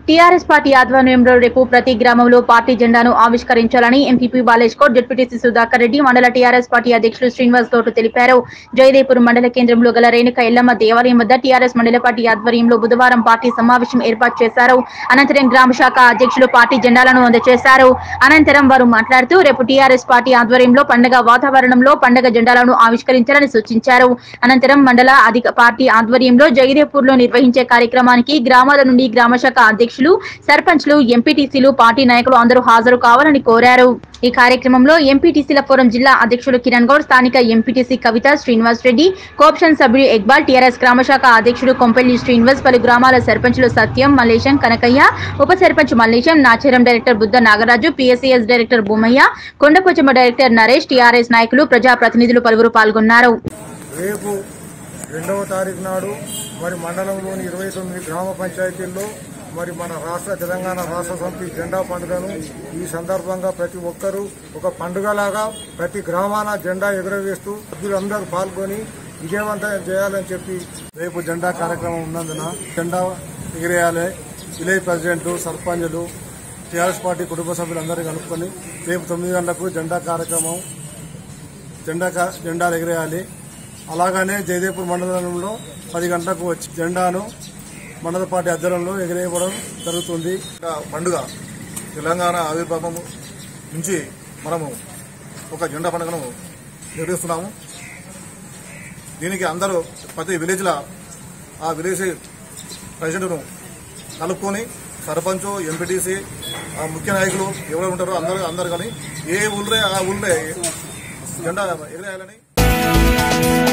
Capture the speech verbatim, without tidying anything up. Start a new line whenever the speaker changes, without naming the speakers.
TRS party ఆధ్వర్యంలో రేపు ప్రతి గ్రామంలో పార్టీ జెండాను ఆవిష్కరించాలని ఎంపీపీ బాలేష్ గౌడ్, జెడ్పీటీసీ సుధాకర్ రెడ్డి, మండల టీఆర్ఎస్ పార్టీ అధ్యక్షులు శ్రీనివాస్ గౌడ్ తెలిపారు. జయదేపూర్ మండల కేంద్రంలో గల రేణుక ఎల్లమ్మ దేవాలయం వద్ద టీఆర్ఎస్ మండల పార్టీ ఆధ్వర్యంలో బుధవారం పార్టీ సమావేశం ఏర్పాటు చేశారు. అనంతరం గ్రామ శాఖ అధ్యక్షులు పార్టీ జెండాలను అందజేశారు. అనంతరం వారు మాట్లాడుతూ రేపు టీఆర్ఎస్ పార్టీ ఆధ్వర్యంలో పండగ వాతావరణంలో పండగ జెండాలను ఆవిష్కరించాలని సూచించారు. అనంతరం మండల అధిక పార్టీ ఆధ్వర్యంలో జయదేపూర్ లో నిర్వహించే కార్యక్రమానికి గ్రామాల నుండి గ్రామ శాఖ అధ్యక్షులు, సర్పంచ్లు, ఎంపీటీసీలు, పార్టీ నాయకులు అందరూ హాజరు కావాలని కోరారు. ఈ కార్యక్రమంలో ఎంపీటీసీల ఫోరం జిల్లా అధ్యక్షులు కిరణ్ గౌడ్, స్థానిక ఎంపీటీసీ కవిత, శ్రీనివాస్ రెడ్డి, కోఆప్షన్ సభ్యుడు ఇక్బాల్, టీఆర్ఎస్ గ్రామ శాఖ అధ్యక్షుడు కొంపెల్లి శ్రీనివాస్, పలు గ్రామాల సర్పంచ్లు సత్యం, మల్లేశం, కనకయ్య, ఉప sarpanch Mallesham, Nacharam director Buddha Nagaraju, PSCS director Bhumayya, Kondapochamma director Naresh, TRS నాయకులు, ప్రజా ప్రతినిధులు పలువురు పాల్గొన్నారు.
రేపు రెండవ తారీఖు నాడు మరి మండలంలోని ఇరవై తొమ్మిది గ్రామ పంచాయతీల్లో మరి మన రాష్ట్ర తెలంగాణ రాష్ట్ర సమితి జెండా పండుగను ఈ సందర్భంగా ప్రతి ఒక్కరూ ఒక పండుగలాగా ప్రతి గ్రామాన జెండా ఎగురవేస్తూ సభ్యులందరూ పాల్గొని విజయవంతం చేయాలని చెప్పి రేపు జెండా కార్యక్రమం ఉన్నందున జెండా ఎగిరేయాలి. విలేజ్ ప్రెసిడెంట్, సర్పంచులు, టీఆర్ఎస్ పార్టీ కుటుంబ సభ్యులందరూ కలుపుకొని రేపు తొమ్మిది గంటలకు జెండా కార్యక్రమం జెండా జెండాలు ఎగిరేయాలి. అలాగనే జయదేపూర్ మండలంలో పది గంటలకు వచ్చి జెండాను మండల పార్టీ ఆధ్వర్యంలో ఎగిరేయడం జరుగుతుంది.
పండుగ తెలంగాణ ఆవిర్భావం నుంచి మనము ఒక జెండా పండుగను నిర్వహిస్తున్నాము. దీనికి అందరూ ప్రతి విలేజ్లో ఆ విలేజ్ ప్రెసిడెంట్ను కలుపుకొని సర్పంచ్, ఎంపీటీసీ, ముఖ్య నాయకులు ఎవరు ఉంటారో అందరూ అందరు కానీ ఏ ఊళ్ళే ఆ ఊళ్ళే జెండా ఎగిరేయాలని